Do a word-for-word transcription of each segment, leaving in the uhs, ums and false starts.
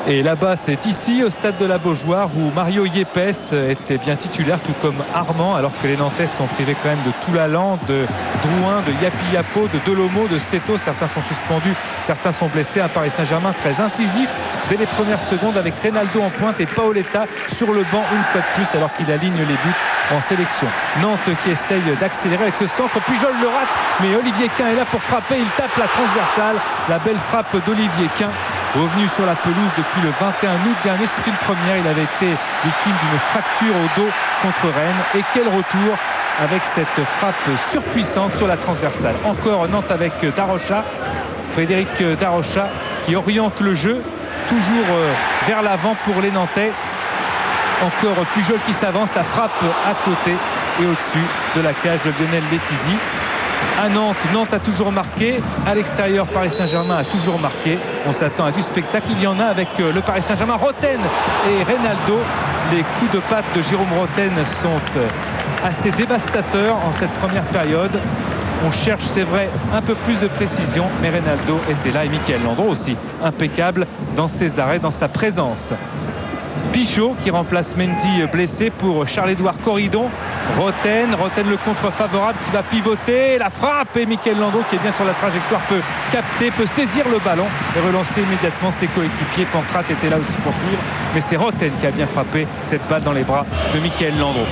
Et là-bas, c'est ici, au stade de la Beaujoire, où Mario Yepes était bien titulaire, tout comme Armand, alors que les Nantais sont privés quand même de Toulalan, de Drouin, de Yapi Yapo, de Delomo, de Seto. Certains sont suspendus, certains sont blessés. Un Paris Saint-Germain très incisif dès les premières secondes, avec Reynaldo en pointe et Paoletta sur le banc une fois de plus, alors qu'il aligne les buts en sélection. Nantes qui essaye d'accélérer avec ce centre. Pujol le rate, mais Olivier Quin est là pour frapper. Il tape la transversale. La belle frappe d'Olivier Quin, revenu sur la pelouse depuis le vingt et un août dernier. C'est une première. Il avait été victime d'une fracture au dos contre Rennes. Et quel retour avec cette frappe surpuissante sur la transversale. Encore Nantes avec Darocha. Frédéric Darocha qui oriente le jeu toujours vers l'avant pour les Nantais. Encore Pujol qui s'avance. La frappe à côté et au-dessus de la cage de Lionel Letizy. À Nantes, Nantes a toujours marqué. À l'extérieur, Paris Saint-Germain a toujours marqué. On s'attend à du spectacle. Il y en a avec le Paris Saint-Germain. Roten et Reynaldo. Les coups de patte de Jérôme Roten sont assez dévastateurs en cette première période. On cherche, c'est vrai, un peu plus de précision, mais Reynaldo était là et Mickaël Landreau aussi impeccable dans ses arrêts, dans sa présence. Pichot qui remplace Mendy blessé pour Charles-Édouard Corridon. Roten, Roten le contre favorable qui va pivoter, la frappe, et Mickaël Landreau qui est bien sur la trajectoire peut capter, peut saisir le ballon et relancer immédiatement ses coéquipiers. Pancrate était là aussi pour suivre, mais c'est Roten qui a bien frappé cette balle dans les bras de Mickaël Landreau.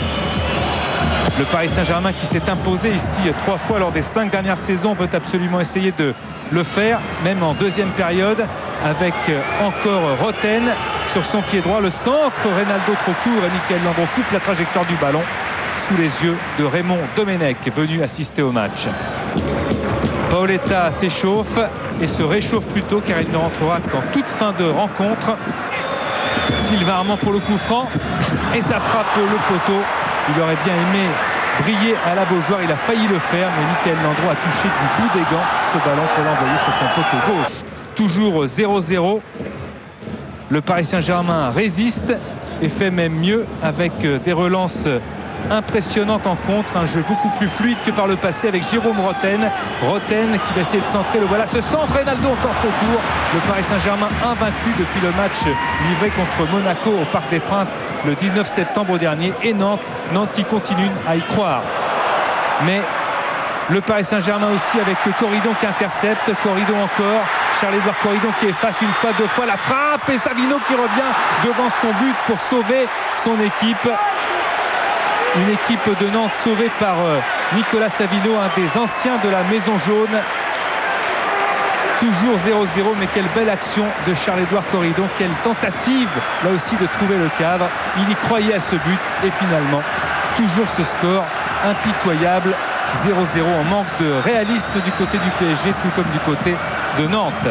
Le Paris Saint-Germain qui s'est imposé ici trois fois lors des cinq dernières saisons veut absolument essayer de le faire, même en deuxième période, avec encore Roten sur son pied droit. Le centre, Reynaldo trop court et Mickaël Landreau coupe la trajectoire du ballon sous les yeux de Raymond Domenech, venu assister au match. Paoletta s'échauffe et se réchauffe plutôt car il ne rentrera qu'en toute fin de rencontre. Sylvain Armand pour le coup franc et ça frappe le poteau. Il aurait bien aimé briller à la Beaujoire, il a failli le faire, mais Mickaël Landreau a touché du bout des gants ce ballon pour l'envoyer sur son poteau gauche. Toujours zéro zéro. Le Paris Saint-Germain résiste et fait même mieux avec des relances impressionnantes en contre, un jeu beaucoup plus fluide que par le passé avec Jérôme Roten. Roten qui va essayer de centrer, le voilà, ce centre, Reynaldo encore trop court. Le Paris Saint-Germain invaincu depuis le match livré contre Monaco au Parc des Princes le dix-neuf septembre dernier, et Nantes, Nantes qui continue à y croire. Mais le Paris Saint-Germain aussi avec Corridon qui intercepte, Corridon encore, Charles-Édouard Corridon qui efface une fois, deux fois la frappe, et Savino qui revient devant son but pour sauver son équipe. Une équipe de Nantes sauvée par Nicolas Savino, un des anciens de la Maison Jaune. Toujours zéro zéro, mais quelle belle action de Charles-Édouard Corridon, quelle tentative là aussi de trouver le cadre. Il y croyait à ce but et finalement toujours ce score impitoyable, zéro zéro, en manque de réalisme du côté du P S G tout comme du côté de Nantes.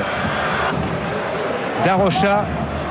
Darocha,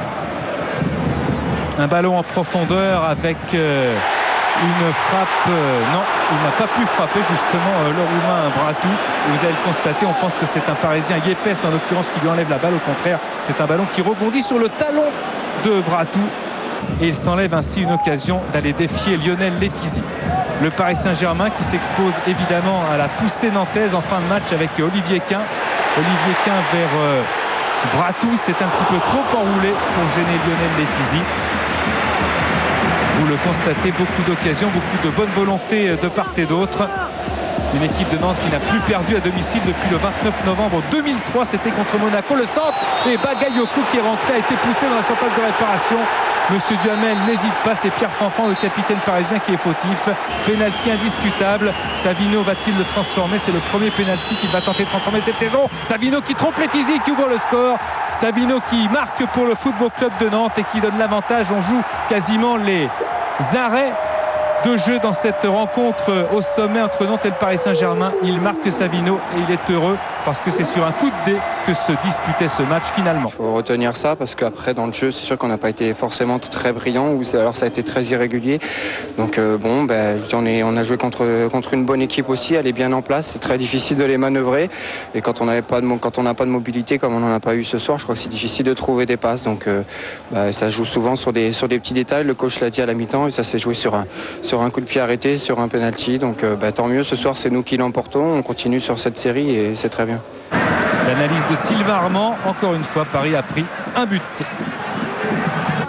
un ballon en profondeur avec euh, une frappe, euh, non, il n'a pas pu frapper justement euh, le Roumain Bratou. Et vous allez le constater, on pense que c'est un Parisien, Yepes en l'occurrence, qui lui enlève la balle. Au contraire, c'est un ballon qui rebondit sur le talon de Bratou et il s'enlève ainsi une occasion d'aller défier Lionel Letizy. Le Paris Saint-Germain qui s'expose évidemment à la poussée nantaise en fin de match avec Olivier Quin. Olivier Quin vers euh, Bratou, c'est un petit peu trop enroulé pour gêner Lionel Letizy. Vous le constatez, beaucoup d'occasions, beaucoup de bonne volonté de part et d'autre. Une équipe de Nantes qui n'a plus perdu à domicile depuis le vingt-neuf novembre deux mille trois, c'était contre Monaco. Le centre et Bagayoko qui est rentré a été poussé dans la surface de réparation. Monsieur Duhamel n'hésite pas, c'est Pierre Fanfan, le capitaine parisien, qui est fautif. Pénalty indiscutable. Savino va-t-il le transformer? C'est le premier pénalty qu'il va tenter de transformer cette saison. Savino qui trompe Letizy, qui ouvre le score. Savino qui marque pour le Football Club de Nantes et qui donne l'avantage. On joue quasiment les arrêts de jeu dans cette rencontre au sommet entre Nantes et le Paris Saint-Germain. Il marque Savino et il est heureux parce que c'est sur un coup de dé que se disputait ce match finalement. Il faut retenir ça parce qu'après dans le jeu c'est sûr qu'on n'a pas été forcément très brillant, ou alors ça a été très irrégulier. Donc euh, bon, ben, on, est, on a joué contre, contre une bonne équipe aussi, elle est bien en place, c'est très difficile de les manœuvrer. Et quand on n'a pas, pas de mobilité comme on n'en a pas eu ce soir, je crois que c'est difficile de trouver des passes. Donc euh, ben, ça se joue souvent sur des, sur des petits détails, le coach l'a dit à la mi-temps, et ça s'est joué sur un, sur un coup de pied arrêté, sur un penalty. Donc euh, ben, tant mieux, ce soir c'est nous qui l'emportons, on continue sur cette série et c'est très bien. L'analyse de Sylvain Armand, encore une fois, Paris a pris un but.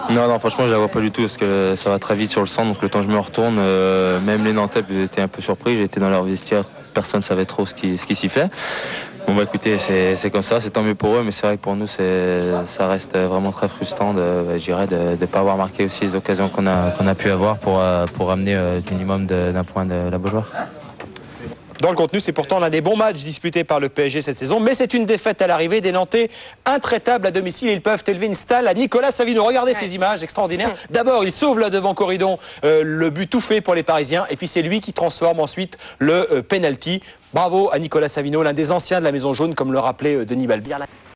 Non, non, franchement, je la vois pas du tout parce que ça va très vite sur le centre. Donc le temps que je me retourne, euh, même les Nantais étaient un peu surpris. J'étais dans leur vestiaire, personne ne savait trop ce qui, ce qui s'y fait. Bon bah écoutez, c'est comme ça, c'est tant mieux pour eux, mais c'est vrai que pour nous, ça reste vraiment très frustrant de, je dirais, de ne pas avoir marqué aussi les occasions qu'on a, qu'on a pu avoir pour, pour ramener le minimum d'un point de la Beaujoire. Dans le contenu, c'est pourtant l'un des bons matchs disputés par le P S G cette saison, mais c'est une défaite à l'arrivée des Nantais intraitables à domicile. Ils peuvent élever une stalle à Nicolas Savino. Regardez ouais. ces images extraordinaires. D'abord, il sauve là devant Corridon euh, le but tout fait pour les Parisiens, et puis c'est lui qui transforme ensuite le euh, penalty. Bravo à Nicolas Savino, l'un des anciens de la Maison Jaune, comme le rappelait euh, Denis Balbi.